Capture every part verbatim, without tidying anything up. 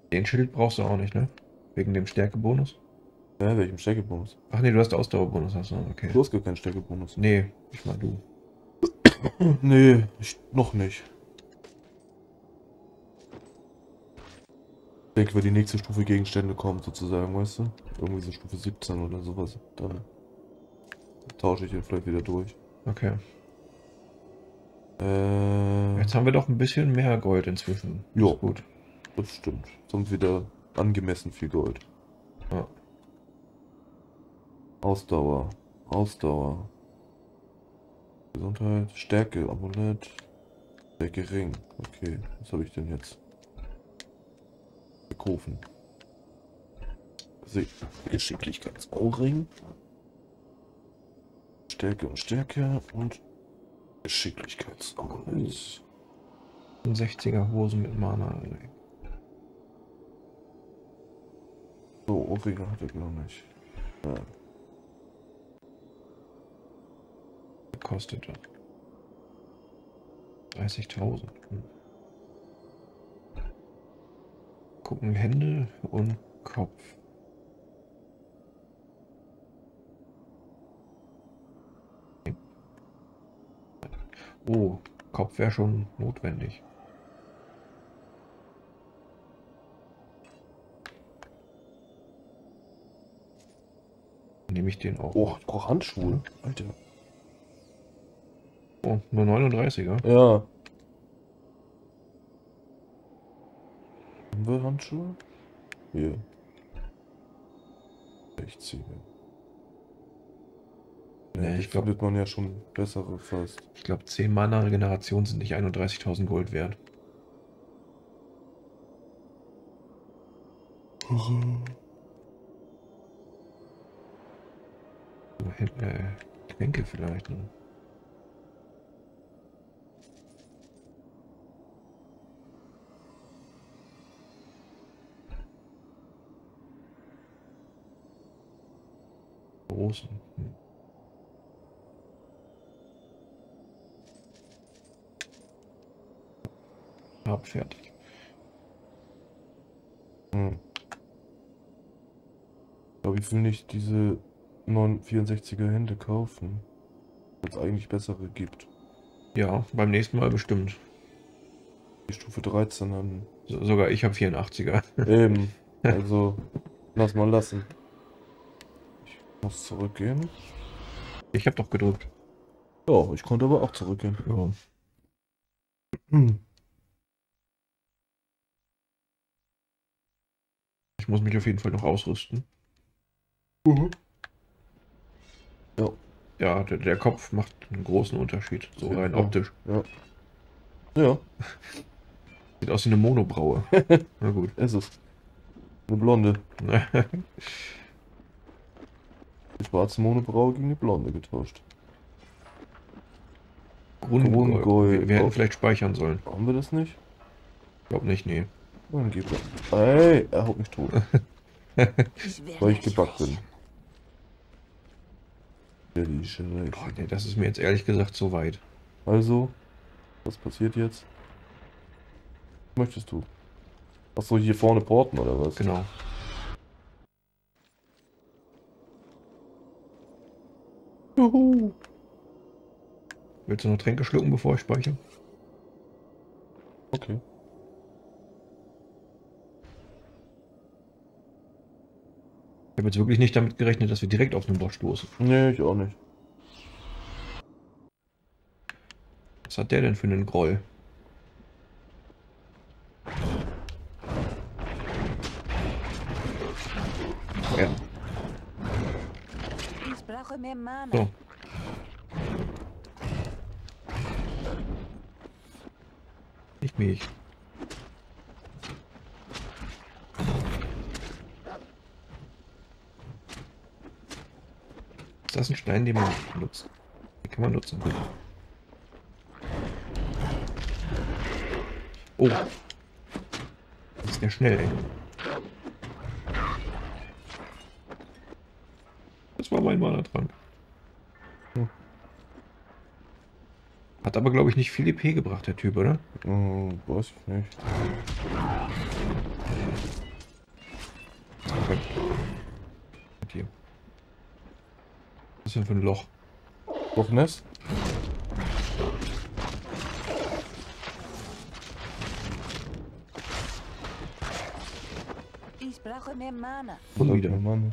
Den Schild brauchst du auch nicht, ne? Wegen dem Stärkebonus. Ja, welchem Stärkebonus? Ach nee, du hast Ausdauerbonus, hast du, okay. Du hast gar keinen Stärkebonus. Nee, ich mal du. Nee, ich, noch nicht. Ich denke, wenn die nächste Stufe Gegenstände kommt, sozusagen, weißt du? Irgendwie so Stufe siebzehn oder sowas. Dann tausche ich den vielleicht wieder durch. Okay. Äh, Jetzt haben wir doch ein bisschen mehr Gold inzwischen. ja, Ist gut. das stimmt. Jetzt haben wir wieder angemessen viel Gold. Ja. Ausdauer. Ausdauer. Gesundheit. Stärke. Amulett. Stärke Ring. Okay, was habe ich denn jetzt? Verkaufen. Geschicklichkeitsohrring. Stärke und Stärke und Geschicklichkeitsamulett. Ein sechziger Hosen mit Mana. So, Ohrringe hat er gar nicht. Ja. Kostet das. dreißigtausend. Hm. Gucken Hände und Kopf. Oh, Kopf wäre schon notwendig. Nehme ich den auch. Oh, ich brauche Handschuhe. Alter. Oh, nur neununddreißiger. Ja. Haben wir Handschuhe? Hier. sechziger. Ja, Nee, die ich glaube, findet man ja schon bessere fast. ich glaube, zehn Mana Regeneration sind nicht einunddreißigtausend Gold wert. So, Hä- äh, Tränke vielleicht, ne? Großen. Hm. Hab fertig. Hm. Aber ich will nicht diese neunhundertvierundsechziger Hände kaufen. Weil es eigentlich bessere gibt. Ja, beim nächsten Mal bestimmt. Die Stufe dreizehn dann. So, sogar ich habe vierundachtziger. Eben. Also, lass mal lassen. Ich muss zurückgehen. Ich habe doch gedrückt. Ja, ich konnte aber auch zurückgehen. Ja. Hm. Ich muss mich auf jeden Fall noch ausrüsten. Mhm. Ja. Ja, der, der Kopf macht einen großen Unterschied. So rein optisch. Ja. Ja, Sieht aus wie eine Monobraue. Na gut. ist es. Eine blonde. Die schwarze Monobraue gegen die blonde getauscht. Grundgold. Grundgold. Wir, wir hätten Oh. vielleicht speichern sollen. Haben wir das nicht? Glaub nicht, nee. Dann gib er. Ey, er haut mich tot. Ich will Weil ich euch gebackt bin. rächen. Ja, die Scheiße. Boah, nee, das ist mir jetzt ehrlich gesagt zu weit. Also, was passiert jetzt? Was möchtest du? Achso, hier vorne porten oder was? Genau. Juhu. Willst du noch Tränke schlucken, bevor ich speichere? Okay. Ich habe jetzt wirklich nicht damit gerechnet, dass wir direkt auf den Boss stoßen. Nee, ich auch nicht. Was hat der denn für einen Groll? Ja. Ich brauche mehr Mana. So. Nicht mich. Ist das ein Stein, den man nutzt? Den kann man nutzen. Oh. Das ist ja schnell, ey. Das war mein Mana-Trank. Hm. Hat aber, glaube ich, nicht viel E P gebracht, der Typ, oder? Hm, weiß ich nicht. das hier? Was ist denn für ein Loch? Loch Ness? Ich brauche mehr Mana. Und wieder. Mann.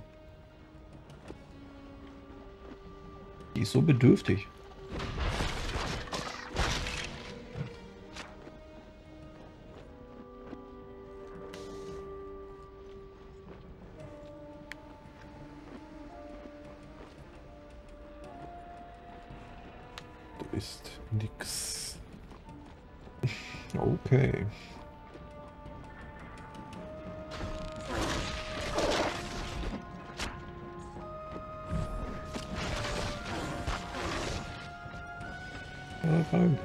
Die ist so bedürftig. Da ist nix. Okay. Ja, Frank.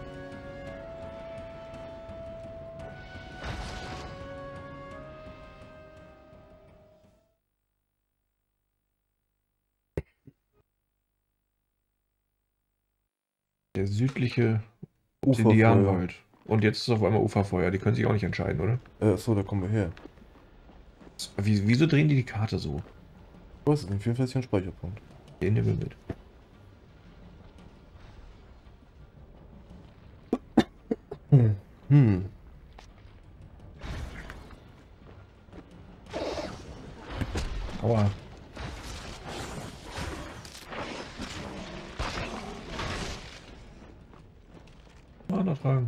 Der südliche Obsidianwald. Und jetzt ist auf einmal Uferfeuer. Die können sich auch nicht entscheiden, oder? Äh, so, da kommen wir her. Wie, wieso drehen die die Karte so? Was ist denn? vierundvierzig ein Speicherpunkt. Den nehmen wir mit. Hm. Aua. Mana tragen.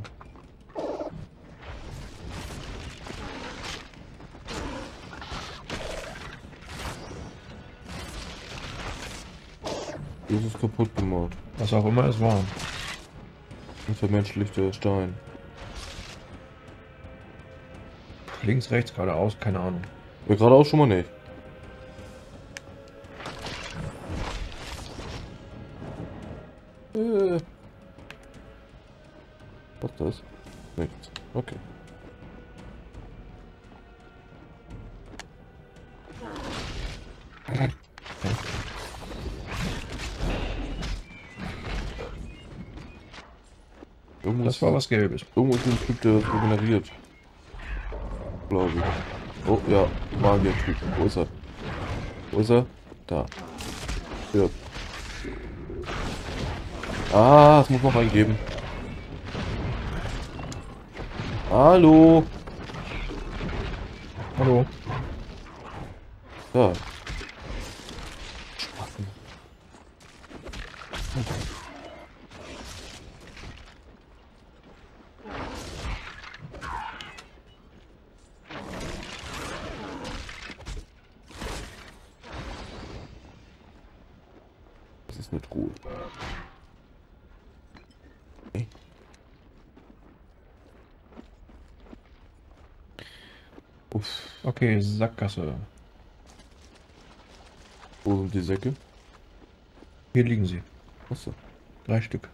Das ist kaputt gemacht. Was auch immer es war. Ein vermenschlichter Stein. Links, rechts, geradeaus, keine Ahnung. Ja, geradeaus schon mal nicht. Äh. Was ist das? Nichts. Okay. Irgendwo Das ist, war was Gelbes. irgendwo ist ein Typ, der das regeneriert. Glaube ich. Oh ja, Magier-Typ. Wo ist er? Wo ist er? Da. Ja. Ah, das muss noch eingeben. Hallo. Hallo. Da. Das ist nicht gut. Okay. Uff. Okay, Sackgasse. Wo sind die Säcke? Hier liegen sie. Achso. Drei Stück.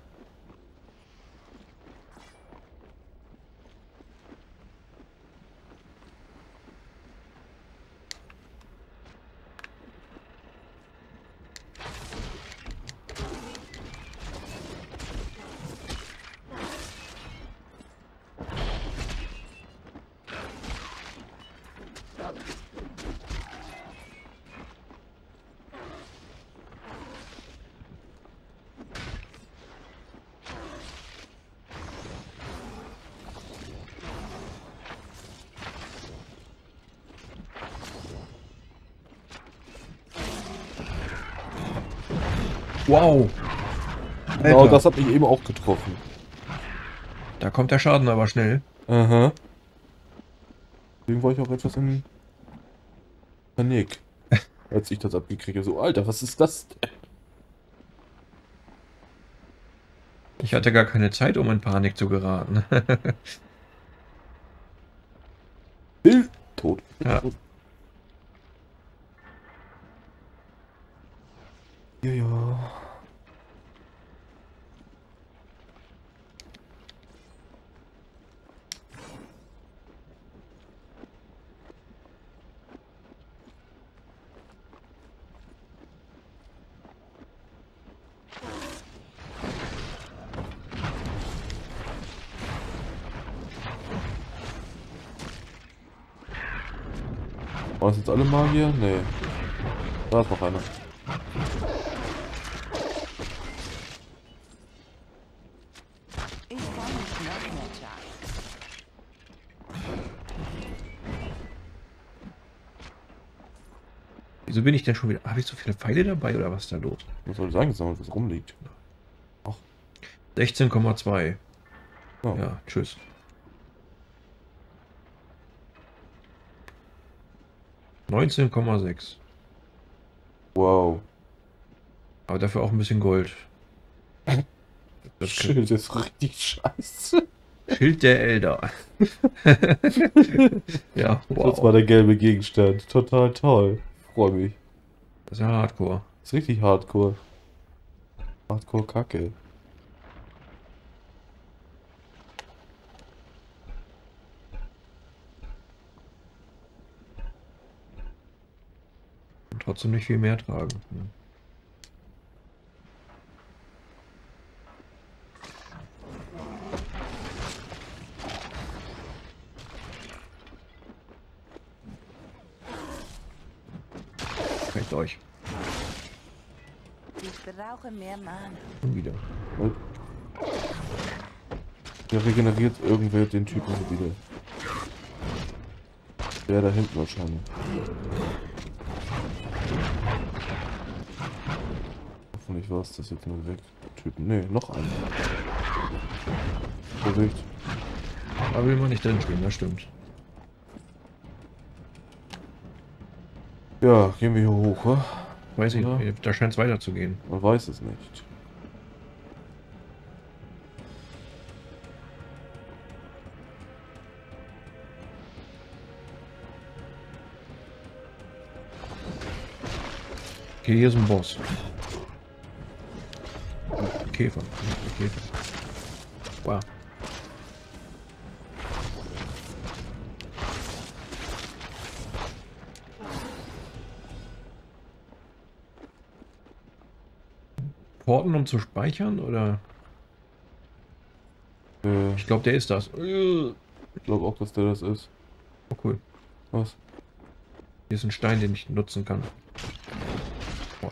Wow. Genau, Alter, das hat mich eben auch getroffen. da kommt der Schaden aber schnell. Aha. Deswegen war ich auch etwas in Panik, als ich das abgekriegt habe. So, Alter, was ist das denn? Ich hatte gar keine Zeit, um in Panik zu geraten. Bill! Tot. Ja. Tot. Ja, ja. Waren das jetzt alle Magier? Nee. Da ist noch einer. Ich kann nicht noch mehr Jack. Wieso bin ich denn schon wieder... Habe ich so viele Pfeile dabei oder was ist da los? Was soll ich sagen, gesammelt, was rumliegt? sechzehn Komma zwei. Ja. Ja, tschüss. neunzehn Komma sechs. Wow. Aber dafür auch ein bisschen Gold. Das Schild ist richtig scheiße. Schild der Elder. Ja, wow. Das war der gelbe Gegenstand. Total toll. Freue mich. Das ist ja Hardcore. Das ist richtig Hardcore. Hardcore Kacke. Und trotzdem nicht viel mehr tragen. Hm. Reicht euch. Ich brauche mehr Mana. Und wieder. Und der regeneriert irgendwer den Typen wieder. Der da hinten wahrscheinlich. Hoffentlich war es das jetzt nur weg. Typen. Ne, noch einer. Bewegt. Da will man nicht drin stehen, das stimmt. Ja, gehen wir hier hoch, wa? Weiß ich, Ja. da scheint es weiterzugehen. Man weiß es nicht. Okay, hier ist ein Boss. Käfer. Käfer. Wow. Porten, um zu speichern, oder? Äh, Ich glaube, der ist das. Oh, ich glaube auch, dass der das ist. cool. Was? Hier ist ein Stein, den ich nutzen kann. Oh.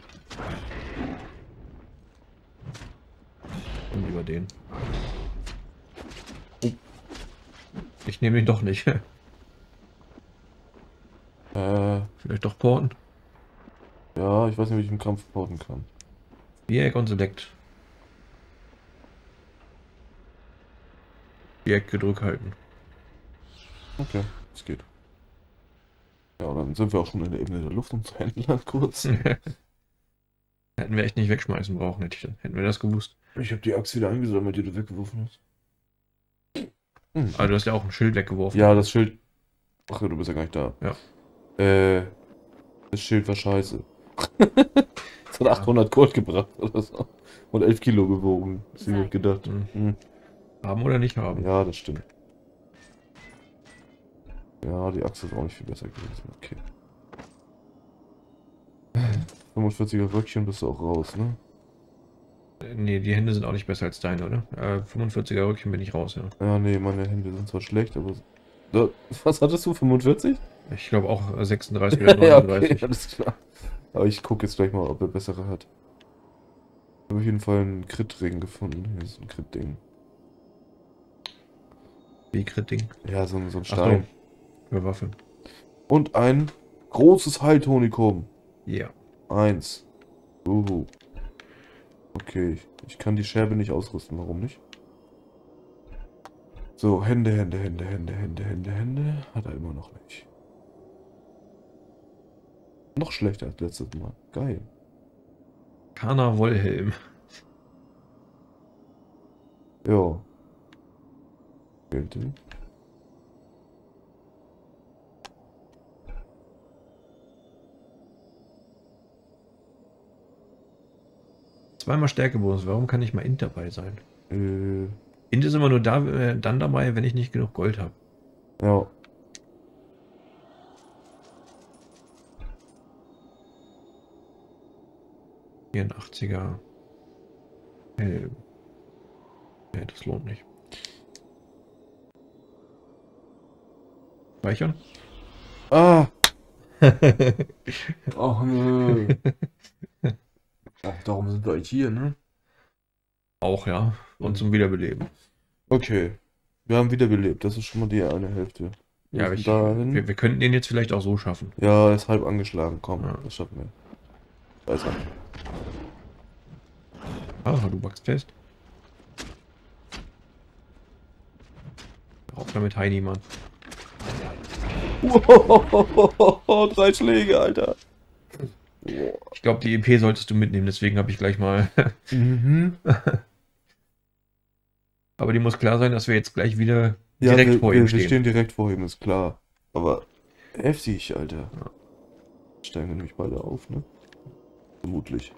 Und über den. Oh. Ich nehme ihn doch nicht. Äh, Vielleicht doch porten. ja, ich weiß nicht, wie ich im Kampf porten kann. Viereck und Select. Viereck gedrückt halten. Okay, es geht. Ja, dann sind wir auch schon in der Ebene der Luft und zu Händlern kurz. Hätten wir echt nicht wegschmeißen brauchen, hätte ich, hätten wir das gewusst. Ich habe die Axt wieder eingesammelt, die du weggeworfen hast. Hm. Aber du hast ja auch ein Schild weggeworfen. Ja, das Schild... Ach, du bist ja gar nicht da. Ja. Äh, das Schild war scheiße. Es hat achthundert Gold gebracht oder so. Und elf Kilo gewogen. Das hätte ich gedacht. Hm. Hm. Haben oder nicht haben. Ja, das stimmt. Ja, die Axt ist auch nicht viel besser gewesen. Okay. fünfundvierziger Röckchen bist du auch raus, ne? Nee, die Hände sind auch nicht besser als deine, oder? Äh, fünfundvierziger Rückchen bin ich raus, ja. Ja, nee, meine Hände sind zwar schlecht, aber... Da, was hattest du? fünfundvierzig? Ich glaube auch sechsunddreißig oder Ja, neununddreißig. okay, alles klar. Aber ich gucke jetzt gleich mal, ob er bessere hat. Ich habe auf jeden Fall einen Crit-Ring gefunden. Hier ist ein Crit-Ding. Wie Crit-Ding. Ja, so, ein- so ein Ach so, Stein. für Waffe. Und ein großes Heiltonikum. Ja. Eins. Uhu. Okay, ich, ich kann die Scherbe nicht ausrüsten. Warum nicht? So, Hände, Hände, Hände, Hände, Hände, Hände, Hände. Hat er immer noch nicht. Noch schlechter als letztes Mal. Geil. Kana Wollhelm. Ja. Bitte. Zweimal Stärkebonus. Warum kann nicht mal Int dabei sein? Äh, Int ist immer nur da, äh, dann dabei, wenn ich nicht genug Gold habe. ja. vierundachtziger Helm. Nee, das lohnt nicht. Speichern? Ah! Ach nö. Ach, darum sind wir eigentlich hier, ne? Auch, ja. Und Mhm. zum Wiederbeleben. Okay. Wir haben wiederbelebt. Das ist schon mal die eine Hälfte. Wir Ja, müssen ich, dahin. wir, wir könnten den jetzt vielleicht auch so schaffen. Ja, er ist halb angeschlagen. Komm, Ja. das schaffen wir. Da ist er. Ah, du wachst fest. Auf damit Heini, Mann. Wow, drei Schläge, Alter. Ich glaube, die E P solltest du mitnehmen, deswegen habe ich gleich mal. Mhm. Aber die muss klar sein, dass wir jetzt gleich wieder Ja, direkt wir, vor wir, ihm wir stehen. stehen direkt vor ihm, ist klar. Aber heftig, Alter. Ja. Steigen wir nämlich beide auf, ne? Vermutlich.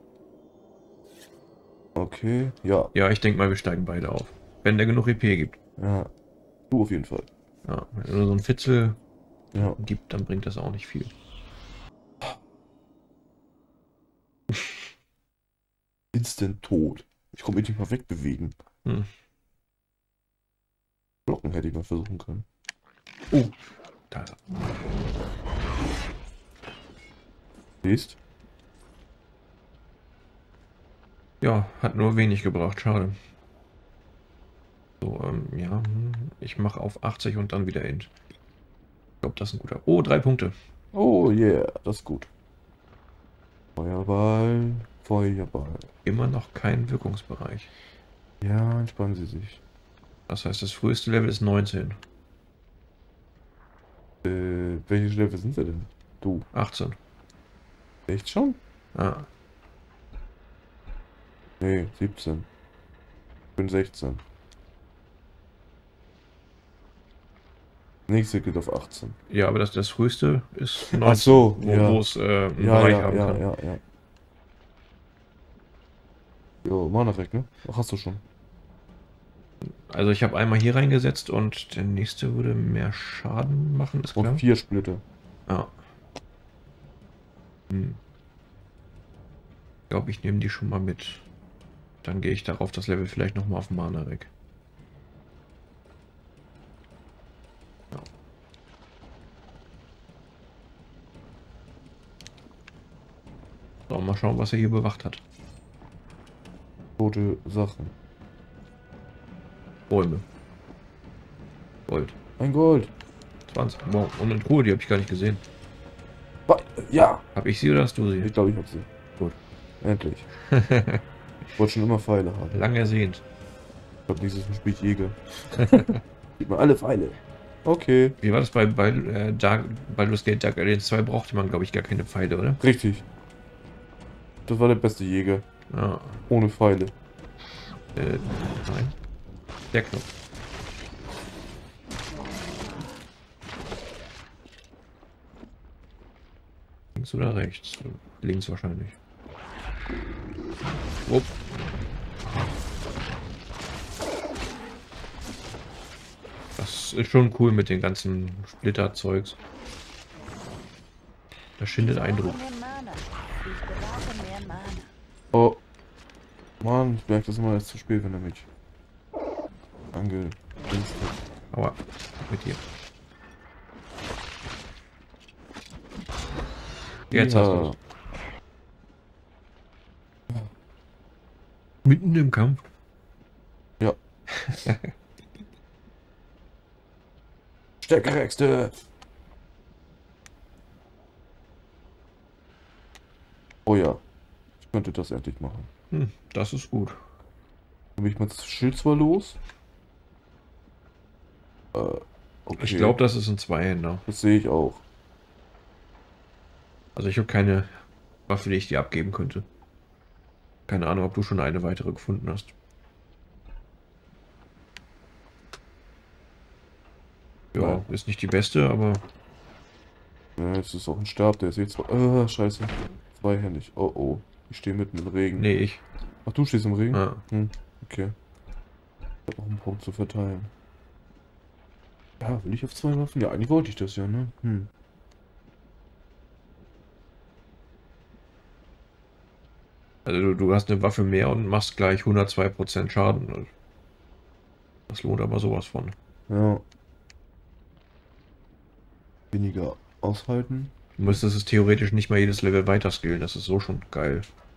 Okay, ja. Ja, ich denke mal, wir steigen beide auf. Wenn der genug E P gibt. Ja. Du auf jeden Fall. Ja, wenn er nur so ein Fitzel Ja. gibt, dann bringt das auch nicht viel. Instant tot. Ich konnte mich nicht mal wegbewegen. Hm. Blocken hätte ich mal versuchen können. Oh, da ist er. Siehst? Ja, hat nur wenig gebracht, schade. So, ähm, ja, hm, ich mache auf achtzig und dann wieder Int. Ich glaube, das ist ein guter. Oh, drei Punkte. Oh yeah, das ist gut. Feuerball, Feuerball. Immer noch kein Wirkungsbereich. Ja, entspannen Sie sich. Das heißt, das früheste Level ist neunzehn. Äh, welche Level sind Sie denn? Du. achtzehn. Echt schon? Ah, Nee, siebzehn. Ich bin sechzehn. Nächste geht auf achtzehn. ja, aber das, das früheste ist neunzehn, Ach so, wo, ja. wo es äh, einen Ja, Bereich ja, haben ja, kann. ja, ja. Jo, Mana weg, ne? Ach, hast du schon. Also ich habe einmal hier reingesetzt und der nächste würde mehr Schaden machen, ist klar. Und vier Splitter. Ja. Hm. Ich glaube, ich nehme die schon mal mit. Dann gehe ich darauf das Level vielleicht nochmal auf Mana weg. Ja. So, mal schauen, was er hier bewacht hat. Tote Sachen. Bäume. Gold. Ein Gold. zwanzig. Wow. Und eine Truhe, die habe ich gar nicht gesehen. Ba- Ja. Habe ich sie oder hast du Ich sie? glaube, ich habe sie. Gut. Endlich. Ich wollte schon immer Pfeile haben. Lang ersehnt. Ich glaube, dieses Spiel Jäger. Gib mir alle Pfeile. Okay. Wie war das bei, bei äh, Dark, Baldur's Gate Dark Alliance zwei? Brauchte man, glaube ich, gar keine Pfeile, oder? Richtig. Das war der beste Jäger. Ja. Ohne Pfeile. Äh, nein. Der Knopf. Links oder rechts? Links wahrscheinlich. Upp. Das ist schon cool mit den ganzen Splitterzeugs. Das schindet Eindruck. Mehr Mana. Ich bewahre mehr Mana. Oh. Mann, ich merke das immer erst zu spät, wenn er mich ange... Aua. Mit dir. Jetzt ja. hast du es. Mitten im Kampf. Ja. Stärkere Äxte. Oh ja. Ich könnte das endlich machen. Hm, das ist gut. Dann bin ich mal das Schild zwar los. Äh, okay. Ich glaube, das ist ein Zweihänder. Das sehe ich auch. Also ich habe keine Waffe, die ich dir abgeben könnte. Keine Ahnung, ob du schon eine weitere gefunden hast. Ja, Nein. ist nicht die beste, aber Ja, es ist auch ein Stab, der ist jetzt... Ah, scheiße. Zweihändig. Oh, oh. Ich stehe mitten im Regen. nee, ich. Ach, du stehst im Regen? Ah, Hm, okay. Ich habe noch einen Punkt zu verteilen. Ja, will ich auf zwei Waffen? Ja, eigentlich wollte ich das ja, ne? Hm. also du, du hast eine Waffe mehr und machst gleich hundertzwei Prozent Schaden. Das lohnt aber sowas von. Ja. Weniger aushalten. Du müsstest es theoretisch nicht mal jedes Level weiter skillen. Das ist so schon geil.